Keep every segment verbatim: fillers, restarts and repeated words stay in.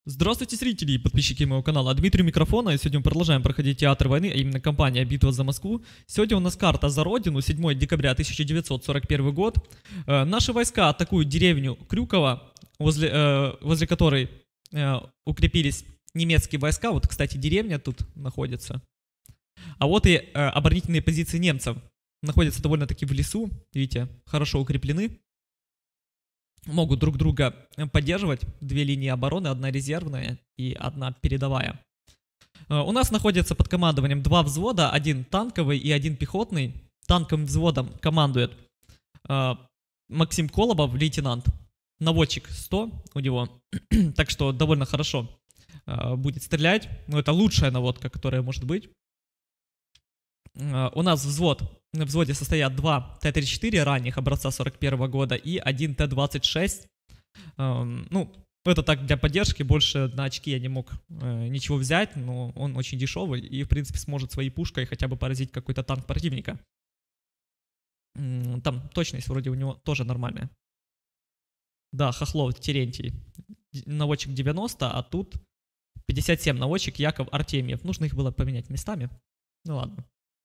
Здравствуйте, зрители и подписчики моего канала. Дмитрий Микрофона, и сегодня мы продолжаем проходить театр войны, а именно кампания «Битва за Москву». Сегодня у нас карта «За Родину», седьмое декабря тысяча девятьсот сорок первый год. Э, наши войска атакуют деревню Крюково, возле, э, возле которой э, укрепились немецкие войска. Вот, кстати, деревня тут находится. А вот и э, оборонительные позиции немцев. Находятся довольно-таки в лесу, видите, хорошо укреплены. Могут друг друга поддерживать. Две линии обороны, одна резервная и одна передовая. У нас находится под командованием два взвода, один танковый и один пехотный. Танковым взводом командует э, Максим Колобов, лейтенант. Наводчик сто у него, так что довольно хорошо э, будет стрелять. Но это лучшая наводка, которая может быть. Э, у нас взвод. В взводе состоят два Т тридцать четыре ранних образца сорок первого года и один Т двадцать шесть. Эм, ну, это так для поддержки, больше на очки я не мог э, ничего взять, но он очень дешевый и, в принципе, сможет своей пушкой хотя бы поразить какой-то танк противника. М-м, там точность вроде у него тоже нормальная. Да, Хохлов Терентий, наводчик девяносто, а тут пятьдесят семь наводчик Яков Артемьев. Нужно их было поменять местами. Ну ладно.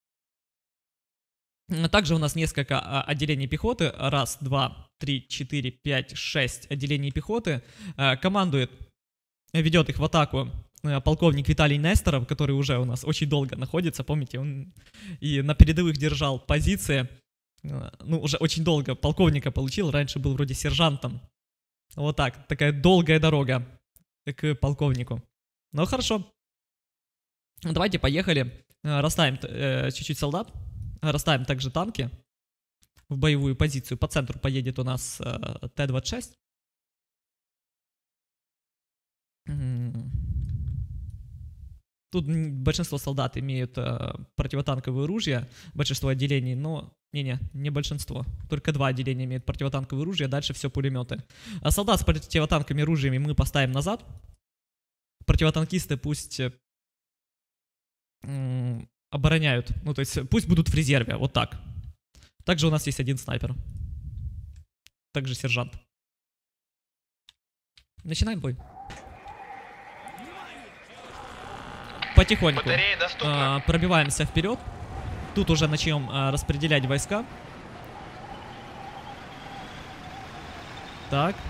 Также у нас несколько отделений пехоты. Раз, два, три, четыре, пять, шесть отделений пехоты. Командует, ведет их в атаку полковник Виталий Несторов, который уже у нас очень долго находится. Помните, он и на передовых держал позиции. Ну, уже очень долго полковника получил. Раньше был вроде сержантом. Вот так, такая долгая дорога к полковнику. Ну, хорошо. Давайте, поехали. Расставим э, чуть-чуть солдат. Расставим также танки в боевую позицию. По центру поедет у нас э, Т двадцать шесть. Тут большинство солдат имеют э, противотанковые ружья, большинство отделений, но не-не, не большинство. Только два отделения имеют противотанковые ружья, дальше все пулеметы. А солдат с противотанковыми ружьями мы поставим назад. Противотанкисты пусть э, э, обороняют, ну то есть пусть будут в резерве, вот так. Также у нас есть один снайпер. Также сержант. Начинаем бой. Потихоньку э, пробиваемся вперед. Тут уже начнем э, распределять войска. Так.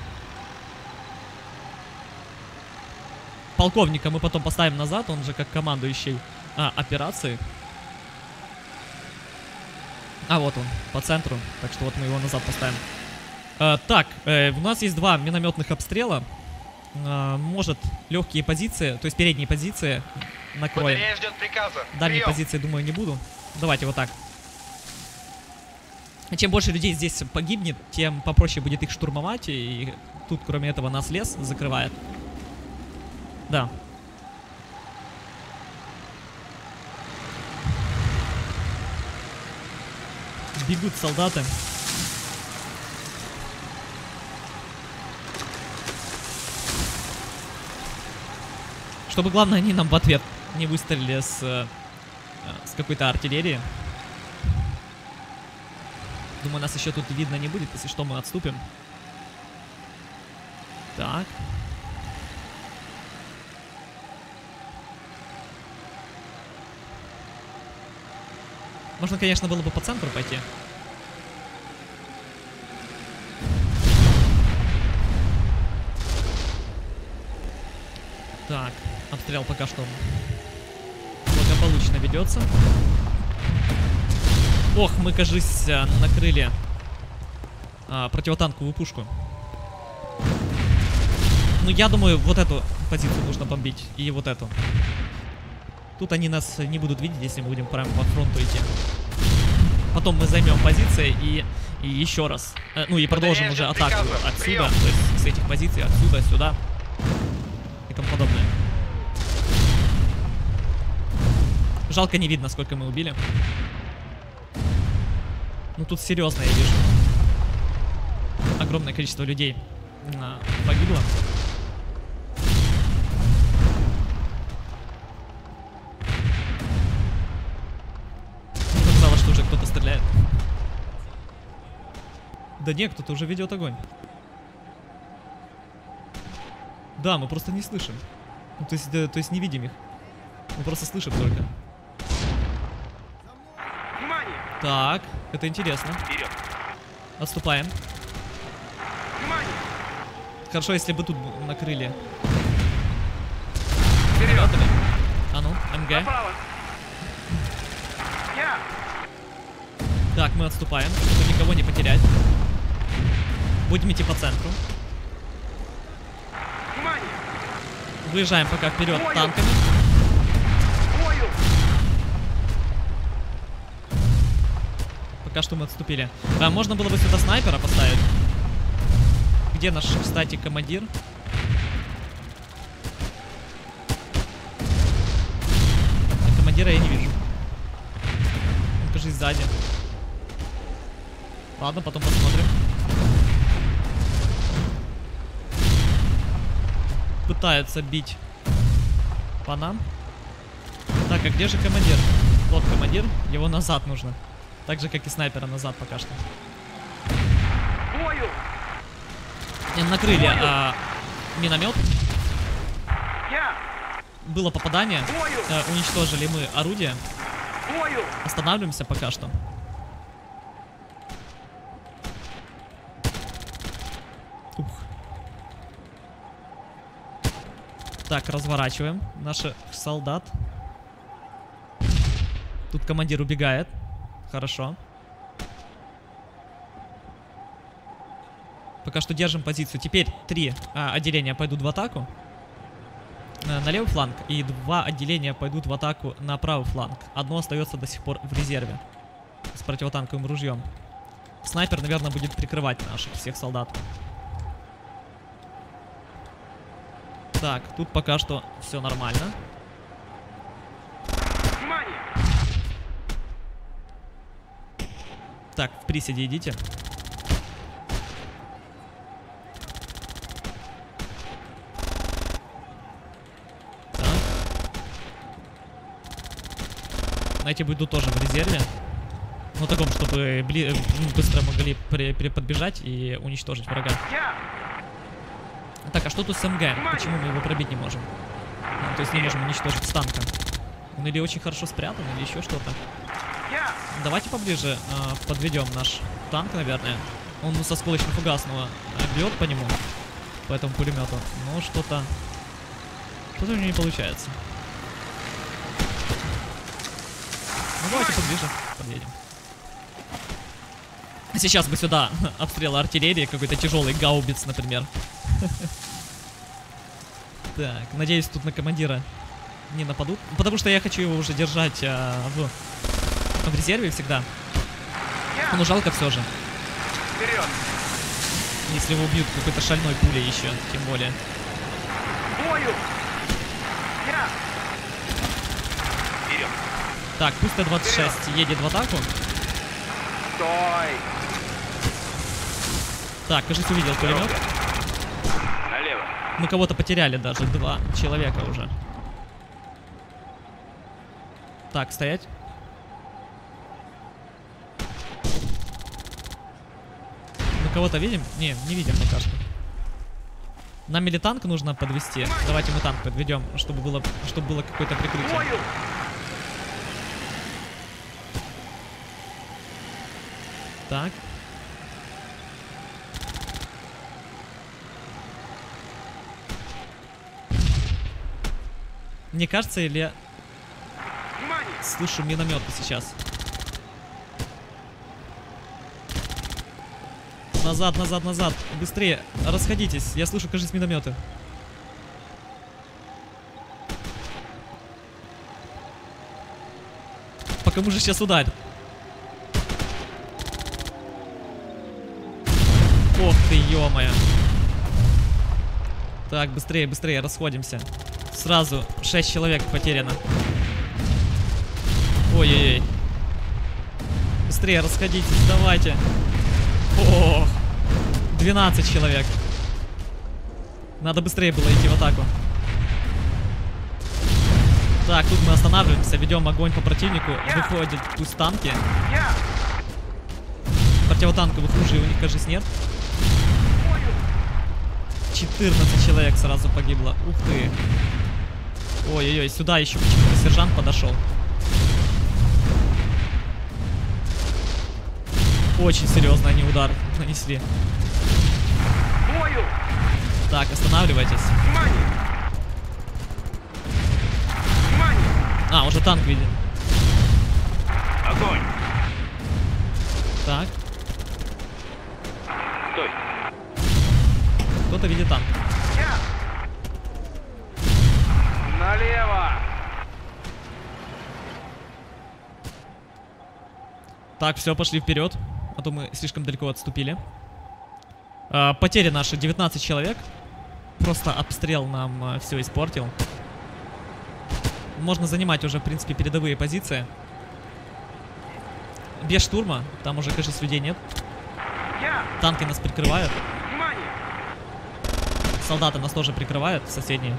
Полковника мы потом поставим назад, он же как командующий а, операции. А вот он, по центру. Так что вот мы его назад поставим. А, так, э, у нас есть два минометных обстрела. А, может, легкие позиции, то есть передние позиции накроем. Дальние Прием. позиции, думаю, не буду. Давайте вот так. Чем больше людей здесь погибнет, тем попроще будет их штурмовать. И тут, кроме этого, нас лес закрывает. Да. Бегут солдаты. Чтобы, главное, они нам в ответ не выстрелили с, с какой-то артиллерии. Думаю, нас еще тут видно не будет. Если что, мы отступим. Так. Можно, конечно, было бы по центру пойти. Так, обстрел пока что благополучно ведется. Ох, мы, кажется, накрыли а, противотанковую пушку. Ну, я думаю, вот эту позицию нужно бомбить. И вот эту. Тут они нас не будут видеть, если мы будем прямо по фронту идти. Потом мы займем позиции и, и еще раз. Э, ну и продолжим уже атаку отсюда. Прием. То есть с этих позиций отсюда, сюда. И тому подобное. Жалко, не видно, сколько мы убили. Ну тут серьезно, я вижу. Огромное количество людей а, погибло. Кто-то стреляет. Да нет, кто-то уже ведет огонь. Да, мы просто не слышим. Ну, то есть, да, то есть не видим их. Мы просто слышим только. Внимание! Так, это интересно. Вперед! Отступаем. Внимание! Хорошо, если бы тут накрыли. Вперед! А ну, МГ. Направо! Я! Так, мы отступаем, чтобы никого не потерять. Будем идти по центру. Внимание! Выезжаем пока вперед Бою! танками. Бою! Пока что мы отступили. Да, можно было бы сюда снайпера поставить. Где наш, кстати, командир? А командира я не вижу. Он, кажется, сзади. Ладно, потом посмотрим. Пытаются бить по нам. Так, а где же командир? Вот командир, его назад нужно. Так же, как и снайпера назад пока что. Бою! И накрыли а, миномет. Я! Было попадание. Бою! Э, уничтожили мы орудие. Бою! Останавливаемся пока что. Ух. Так, разворачиваем наших солдат. Тут командир убегает. Хорошо. Пока что держим позицию. Теперь три а, отделения пойдут в атаку а, на левый фланг. И два отделения пойдут в атаку на правый фланг. Одно остается до сих пор в резерве. С противотанковым ружьем. Снайпер, наверное, будет прикрывать наших всех солдат. Так, тут пока что все нормально. Внимание! Так, в приседе идите. Так. Эти будут тоже в резерве. Ну, таком, чтобы бли быстро могли подбежать и уничтожить врага. Я! Так, а что тут с МГ? Почему мы его пробить не можем? Ну, то есть не можем уничтожить с танка. Он или очень хорошо спрятан, или еще что-то. Я! Давайте поближе э, подведем наш танк, наверное. Он со осколочно-фугасного бьет по нему, по этому пулемету. Но что-то... Что-то у него не получается. Ну давайте поближе подъедем. Сейчас бы сюда обстрел артиллерии, какой-то тяжелый гаубиц, например. Так, надеюсь, тут на командира не нападут. Потому что я хочу его уже держать а, в, в резерве всегда. Ну, жалко все же. Вперед! Если его убьют какой-то шальной пулей еще, тем более. Бою! Я! Вперед! Так, пусть Т двадцать шесть едет в атаку. Стой! Так, кажется, увидел пулемет. Налево! Мы кого-то потеряли даже, два человека уже. Так, стоять. Мы кого-то видим? Не, не видим пока что. Нам или танк нужно подвести. Давайте мы танк подведем, чтобы было, чтобы было какое-то прикрытие. Бою! Так. Мне кажется, или я Внимание! слышу минометы сейчас. Назад, назад, назад. Быстрее. Расходитесь. Я слышу, кажется, минометы. По кому же сейчас ударит? Ох ты, ё-моё. Так, быстрее, быстрее, расходимся. Сразу шесть человек потеряно. Ой-ой-ой. Быстрее расходитесь, давайте. Ох, двенадцать человек. Надо быстрее было идти в атаку. Так, тут мы останавливаемся, ведем огонь по противнику. Выходят пусть танки. Я! Противотанковых ружей у них, кажется, нет. Бою! четырнадцать человек сразу погибло. Ух ты. Ой-ой-ой, сюда еще почему-то сержант подошел. Очень серьезно они удар нанесли. Бою! Так, останавливайтесь. Внимание! Внимание! А, уже танк виден. Огонь! Так, Стой! кто-то видит танк. Я! Налево! Так, все, пошли вперед. А то мы слишком далеко отступили. А, потери наши девятнадцать человек. Просто обстрел нам все испортил. Можно занимать уже, в принципе, передовые позиции. Без штурма. Там уже, кажется, людей нет. Я! Танки нас прикрывают. Внимание! Солдаты нас тоже прикрывают, соседние.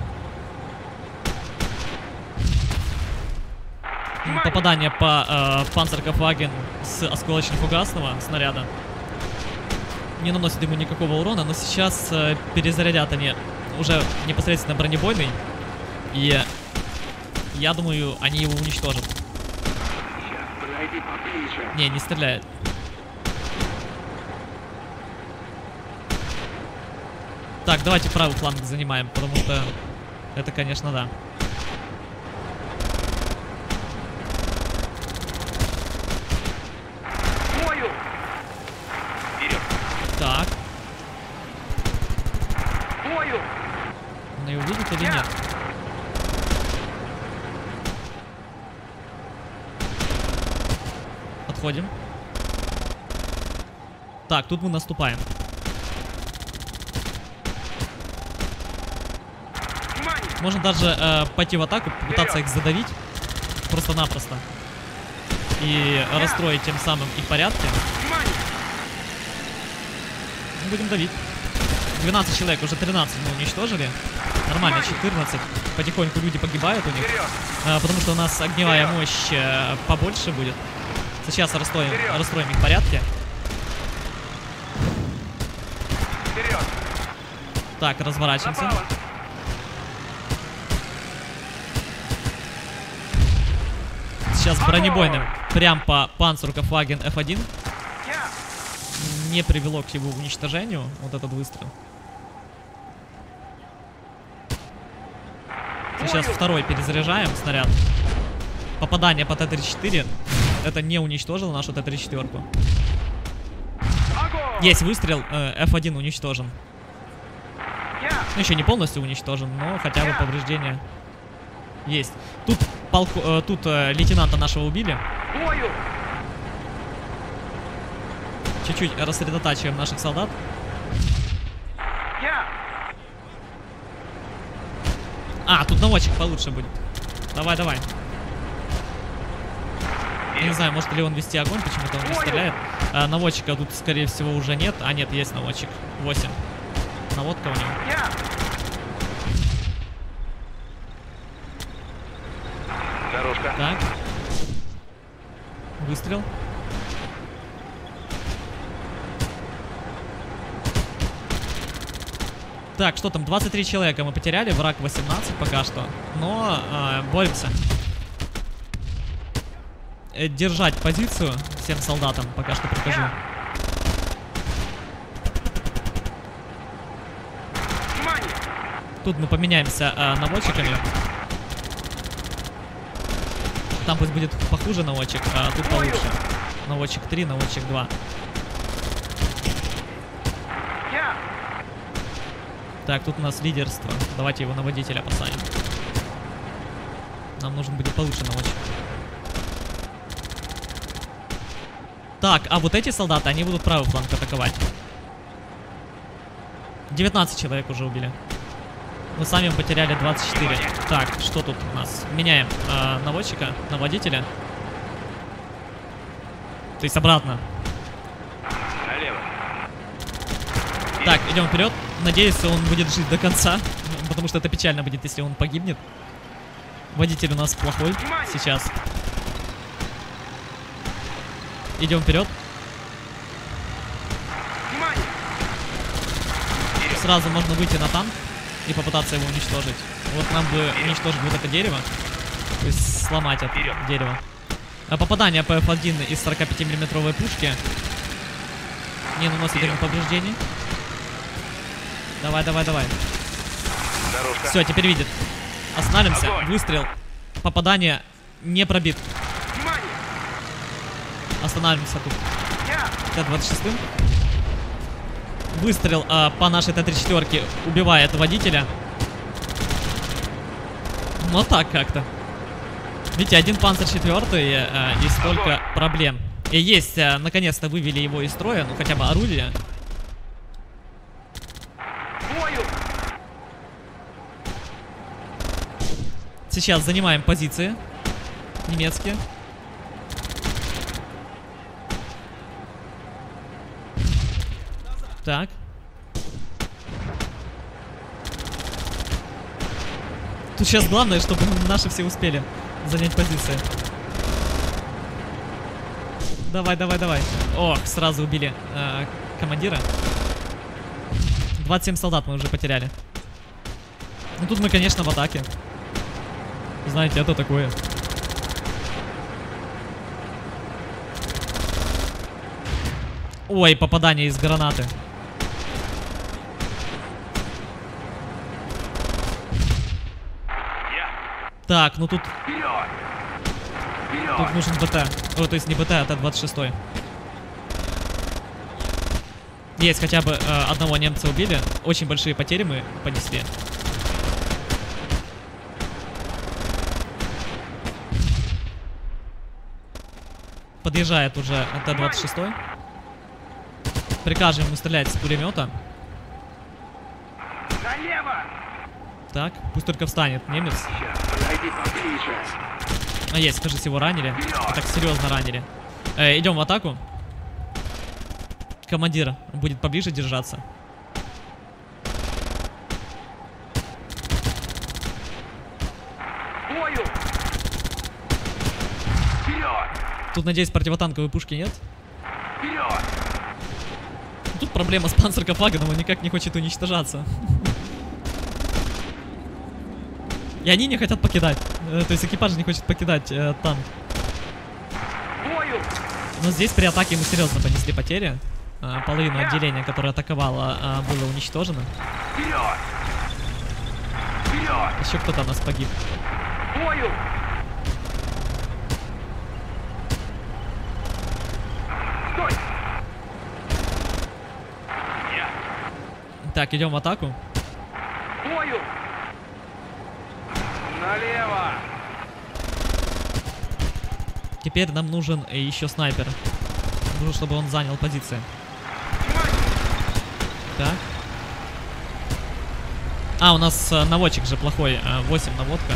Внимание! Попадание по э, Панцеркафваген с осколочно-фугасного снаряда не наносит ему никакого урона, но сейчас э, перезарядят они уже непосредственно бронебойный, и я думаю, они его уничтожат. Сейчас, подойди поближе. Не, не стреляет. Так, давайте правый фланг занимаем, потому что это, конечно, да. Бою! Вперед! Так, Бою! он ее увидит или Я! нет? Подходим. Так, тут мы наступаем. Внимание! Можно даже э, пойти в атаку, попытаться их задавить. Просто-напросто. И расстроить тем самым их порядки. Внимание! Мы будем давить. двенадцать человек, уже тринадцать мы уничтожили. Нормально, четырнадцать. Потихоньку люди погибают у них. Вперед! э, Потому что у нас огневая мощь э, побольше будет. Сейчас расстроим, Вперед! расстроим их порядки. Вперед! Так, разворачиваемся. Направо! Сейчас бронебойным прям по Панцеркафваген эф один. Я! Не привело к его уничтожению вот этот выстрел. Сейчас второй перезаряжаем снаряд. Попадание по Т тридцать четыре. Это не уничтожило нашу Т тридцать четыре. Огонь! Есть выстрел, э, эф один уничтожен. Я! Ну, еще не полностью уничтожен, но хотя бы повреждения есть. Тут, полку, э, тут э, лейтенанта нашего убили. Бою! Чуть-чуть рассредотачиваем наших солдат. Я! А, тут наводчик получше будет. Давай, давай. Я не знаю, может ли он вести огонь, почему-то он не стреляет. А, наводчика тут, скорее всего, уже нет. А, нет, есть наводчик. восемь. Наводка у него. Я! Дорожка. Так. Выстрел. Так, что там? двадцать три человека мы потеряли, враг восемнадцать пока что. Но э, боремся. Э, держать позицию всем солдатам пока что прикажу. Внимание! Тут мы поменяемся э, наводчиками. Там пусть будет похуже наводчик, а тут получше. Наводчик три, наводчик два. Я! Так, тут у нас лидерство. Давайте его на водителя посадим. Нам нужен будет получше наводчик. Так, а вот эти солдаты, они будут правый фланг атаковать. девятнадцать человек уже убили. Мы сами потеряли двадцать четыре. Так, что тут у нас? Меняем э, наводчика на водителя. То есть обратно. Налево. Так, идем вперед. Надеюсь, он будет жить до конца. Потому что это печально будет, если он погибнет. Водитель у нас плохой сейчас. Идем вперед. Внимание! сразу можно выйти на танк и попытаться его уничтожить. Вот нам бы уничтожить вот это дерево. То есть сломать это дерево. А попадание по эф один из сорокапятимиллиметровой пушки не наносит ему повреждений. Давай, давай, давай. Все, теперь видит. Останавливаемся. Огонь. Выстрел. Попадание не пробит. Внимание. Останавливаемся тут. Т двадцать шесть. Выстрел а, по нашей Т тридцать четыре убивает водителя. Но так как-то. Видите, один Панцер четвертый а, и столько проблем. И есть, а, наконец-то вывели его из строя, ну хотя бы орудие. Сейчас занимаем позиции немецкие. Так. Тут сейчас главное, чтобы наши все успели занять позиции. Давай, давай, давай. Ох, сразу убили э, командира. двадцать семь солдат мы уже потеряли. Ну тут мы, конечно, в атаке. Знаете, это такое. Ой, попадание из гранаты. Так, ну тут... Тут нужен БТ. О, то есть не БТ, а Т двадцать шесть. Есть, хотя бы э, одного немца убили. Очень большие потери мы понесли. Подъезжает уже Т двадцать шесть. Прикажем ему стрелять с пулемета. Так, пусть только встанет немец. А есть, кажется, его ранили. Так серьезно ранили. Э, идем в атаку. Командир будет поближе держаться. Тут, надеюсь, противотанковой пушки нет. Тут проблема с панцеркоплаганом, он никак не хочет уничтожаться. И они не хотят покидать. Э, то есть экипаж не хочет покидать э, танк. Но здесь при атаке мы серьезно понесли потери. Э, половину отделения, которое атаковало, э, было уничтожено. Еще кто-то у нас погиб. Так, идем в атаку. Налево. Теперь нам нужен еще снайпер. Нужно, чтобы он занял позиции. Так. А, у нас э, наводчик же плохой. Э, восемь наводка.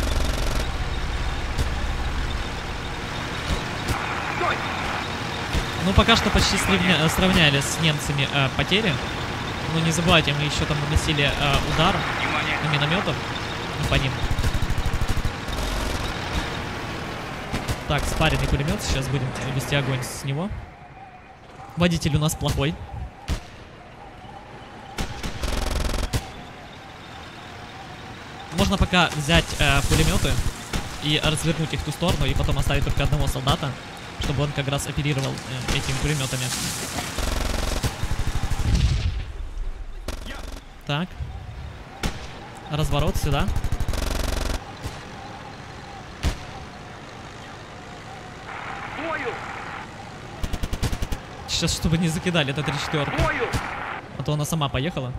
Ну, пока что почти сравня сравняли с немцами э, потери. Но не забывайте, мы еще там наносили э, удар на минометов по ним. Так, спаренный пулемет. Сейчас будем вести огонь с него. Водитель у нас плохой. Можно пока взять э, пулеметы и развернуть их в ту сторону, и потом оставить только одного солдата, чтобы он как раз оперировал э, этими пулеметами. Так. Разворот сюда. Сейчас, чтобы не закидали Т тридцать четыре. А то она сама поехала.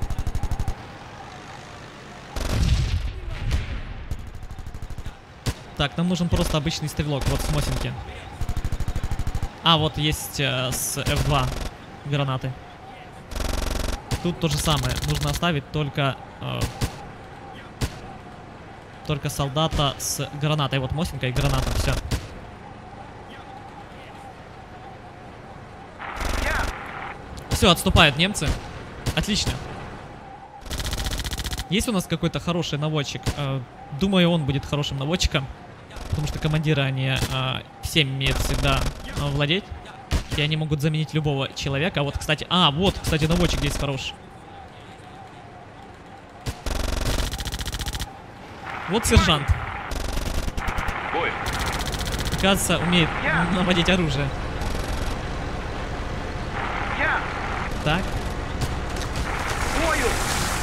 Так, нам нужен просто обычный стрелок. Вот с Мосинки. А, вот есть э, с эф два гранаты. Тут то же самое. Нужно оставить только... Э, только солдата с гранатой. Вот Мосинка и граната. Все. Все, отступают немцы. Отлично. Есть у нас какой-то хороший наводчик? Э, думаю, он будет хорошим наводчиком. Потому что командиры, они э, всем умеют всегда э, владеть. И они могут заменить любого человека. А вот, кстати... А, вот, кстати, наводчик здесь хороший. Вот сержант. Бой. Кажется, умеет Я. наводить оружие. Я. Так. Бою.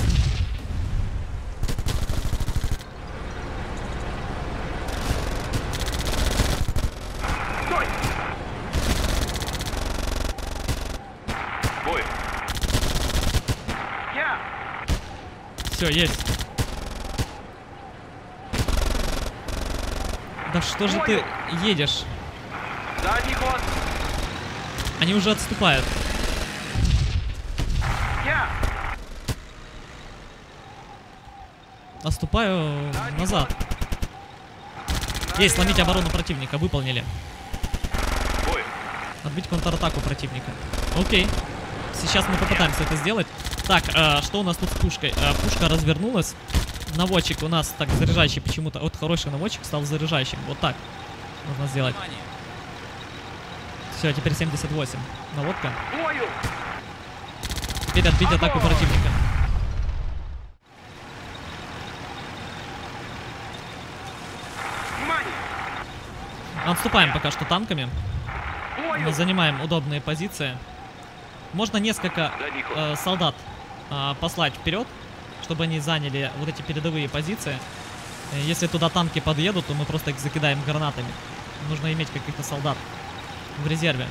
Стой. Бой. Я. Все, есть. Да что же ты едешь? Задний ход. Они уже отступают. Я. Отступаю назад. Есть, сломить оборону противника. Выполнили. Бой. Отбить контратаку противника. Окей. Сейчас мы попытаемся это сделать. Так, э, что у нас тут с пушкой? Э, пушка развернулась. Наводчик у нас так заряжающий почему-то. Вот хороший наводчик стал заряжающим. Вот так нужно сделать. Все, теперь семьдесят восемь. Наводка. Бою. Теперь отбить атаку Огонь! противника. Внимание. Отступаем пока что танками. Бою. Мы занимаем удобные позиции. Можно несколько Задний ход. э, солдат э, послать вперед, чтобы они заняли вот эти передовые позиции. Э, Если туда танки подъедут, то мы просто их закидаем гранатами. Нужно иметь каких-то солдат в резерве.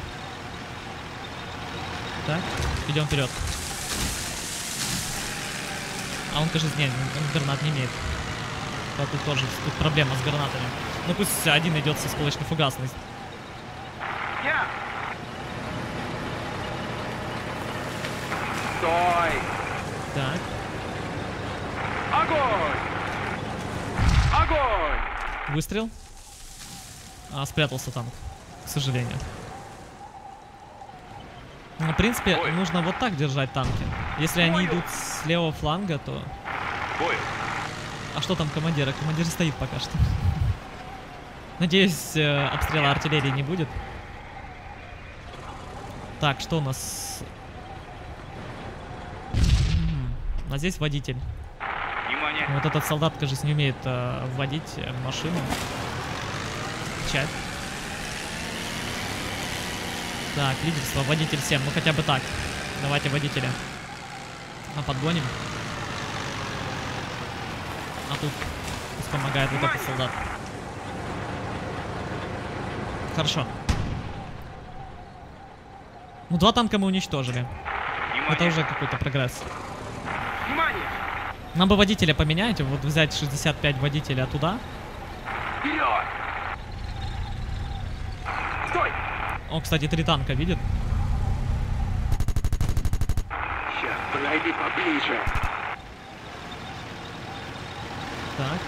Так, идем вперед. А он, кажется, нет, он гранат не имеет. Да, тут тоже тут проблема с гранатами. Ну пусть один идет со осколочно-фугасной. Я. Стой. Так. Огонь. Огонь. Выстрел. А, спрятался танк, к сожалению. Ну, в принципе, Ой. нужно вот так держать танки. Если они Ой. идут с левого фланга, то... Бой. А что там командир? Командир стоит пока что. Надеюсь, э, обстрела артиллерии не будет. Так, что у нас? М, А здесь водитель. Внимание. Вот этот солдат, кажется, не умеет э, вводить э, машину. Печать. Так, лидерство, водитель семь. Ну хотя бы так. Давайте водителя. А подгоним. А тут пусть помогает вот этот солдат. Хорошо. Ну два танка мы уничтожили. Внимание. Это уже какой-то прогресс. Внимание. Нам бы водителя поменять, вот взять шестьдесят пять водителя туда. Вперед. Стой. О, кстати, три танка видит. Сейчас, подойди поближе. Так.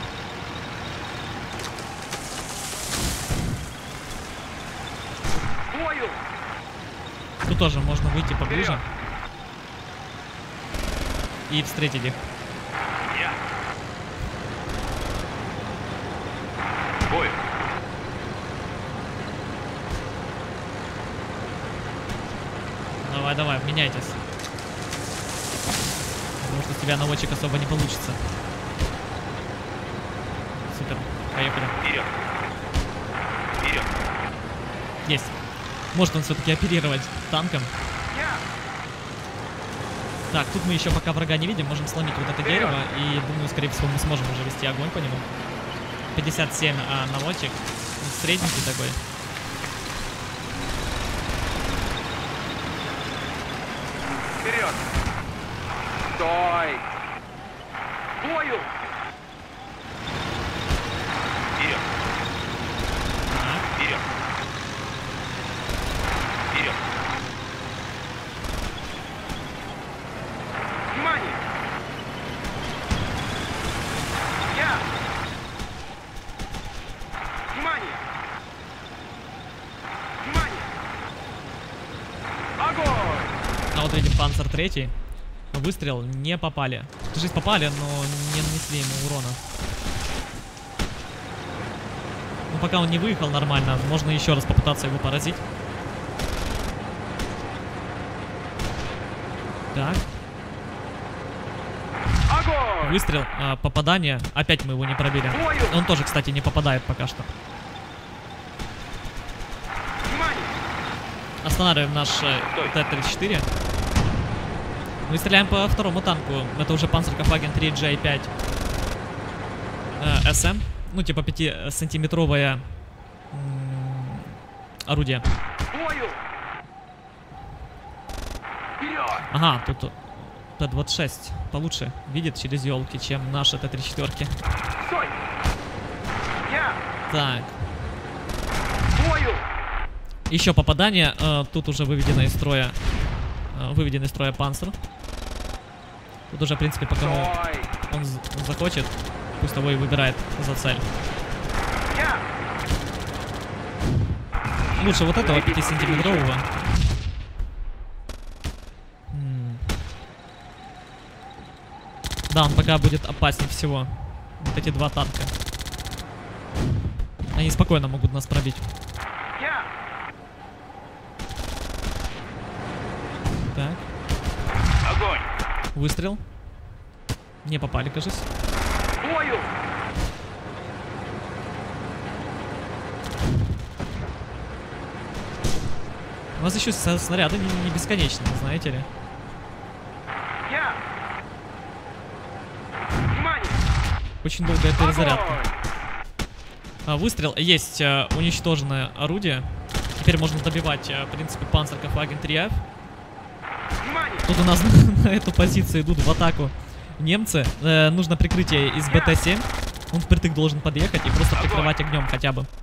Бою. Тут тоже можно выйти поближе. Вперед. И встретить их. Я. Бой. Давай, давай, меняйтесь. Потому что с тебя наводчик особо не получится. Супер, поехали. Вперед. Вперед. Есть. Может он все-таки оперировать танком. Я. Так, тут мы еще пока врага не видим, можем сломить вот это Вперед. дерево. И думаю, скорее всего, мы сможем уже вести огонь по нему. пятьдесят семь а, наводчик. Средненький такой. Вперед. Стой. Бою. Вперед. Так. Вперед. Вперед. Внимание. Я. Внимание. Внимание. Огонь. А вот видим панцер третий. Выстрел не попали. Жизнь попали, но не нанесли ему урона. Ну пока он не выехал нормально, можно еще раз попытаться его поразить. Так, Огонь. Выстрел, э, попадание. Опять мы его не пробили. Он тоже, кстати, не попадает пока что. Внимание! Останавливаем наш э, Т тридцать четыре. Мы стреляем по второму танку. Это уже Panzerkampfwagen три джей пять э, СМ. Ну, типа пятисантиметровое орудие. Бою! Вперед! Ага, тут Т двадцать шесть получше видит через елки, чем наши Т тридцать четыре. Стой! Я! Так, Бою! еще попадание. Э, тут уже выведено из строя. Э, выведен из строя Панцер. Тут уже, в принципе, по кому Стой! он захочет, пусть того и выбирает за цель. Я! Лучше вот этого пятисантиметрового. М. Да, он пока будет опаснее всего. Вот эти два танка. Они спокойно могут нас пробить. Я! Так, Огонь! выстрел. Не попали, кажется. Бою! У нас еще со- снаряды не, не бесконечные, знаете ли. Я! Внимание! Очень долгая перезарядка. Огонь! А, выстрел. Есть э, уничтоженное орудие. Теперь можно добивать, э, в принципе, Panzerkampfwagen три эф. Внимание! Тут у нас на эту позицию идут в атаку немцы. Э, нужно прикрытие из Б Т семь. Он впритык должен подъехать и просто прикрывать огнем хотя бы.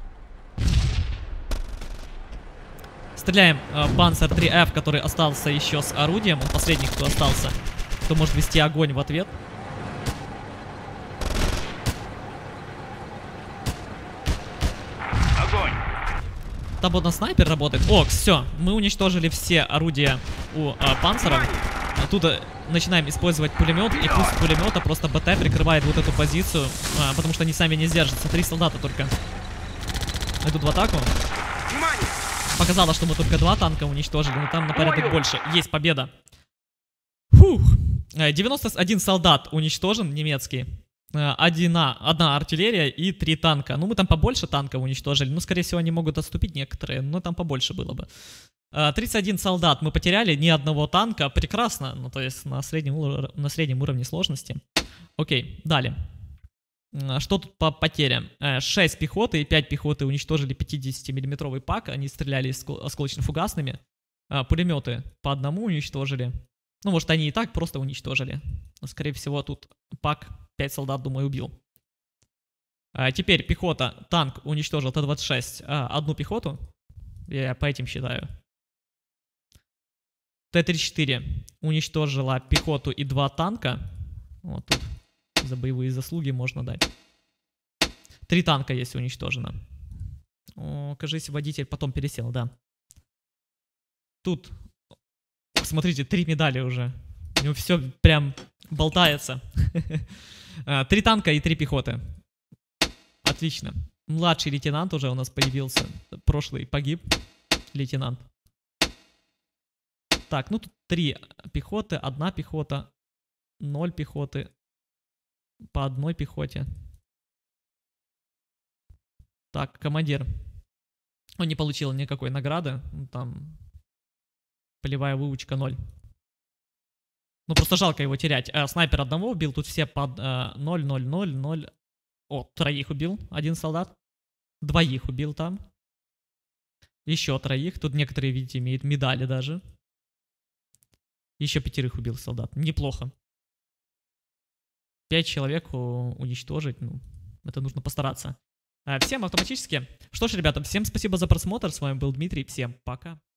Стреляем э, Panzer три эф, который остался еще с орудием. Он последний, кто остался. Кто может вести огонь в ответ. Огонь! Там вот на снайпер работает. О, все, мы уничтожили все орудия у э, Панцера. Оттуда начинаем использовать пулемет, и пусть пулемета просто БТ прикрывает вот эту позицию, а, потому что они сами не сдержатся. Три солдата только идут в атаку. Внимание! Показало, что мы только два танка уничтожили, но там на порядок больше. Есть победа. Фух. Э, девяносто один солдат уничтожен, немецкий. Э, Одна, одна артиллерия и три танка. Ну, мы там побольше танков уничтожили. Ну, скорее всего, они могут отступить некоторые, но там побольше было бы. Э, тридцать один солдат мы потеряли, ни одного танка. Прекрасно. Ну, то есть на среднем, ур- на среднем уровне сложности. Окей, далее. Э, Что тут по потерям? Э, шесть пехоты и пять пехоты уничтожили пятидесятимиллиметровый пак. Они стреляли оскол- осколочно-фугасными. Э, Пулеметы по одному уничтожили. Ну, может, они и так просто уничтожили. Но, скорее всего, тут пак пять солдат, думаю, убил. А теперь пехота. Танк уничтожил Т двадцать шесть. А, одну пехоту. Я по этим считаю. Т тридцать четыре уничтожила пехоту и два танка. Вот тут за боевые заслуги можно дать. Три танка есть уничтожено. О, кажись, водитель потом пересел, да. Тут, смотрите, три медали уже. У него все прям болтается. Три танка и три пехоты. Отлично. Младший лейтенант уже у нас появился. Прошлый погиб. Лейтенант. Так, ну тут три пехоты, одна пехота, ноль пехоты. По одной пехоте. Так, командир. Он не получил никакой награды. Там полевая выучка ноль. Ну просто жалко его терять. Э, снайпер одного убил, тут все под э, ноль, ноль, ноль, ноль. О, троих убил, один солдат. Двоих убил там. Еще троих. Тут некоторые, видите, имеют медали даже. Еще пятерых убил солдат. Неплохо. Пять человек у- уничтожить, ну, это нужно постараться. Э, всем автоматически. Что ж, ребята, всем спасибо за просмотр. С вами был Дмитрий. Всем пока.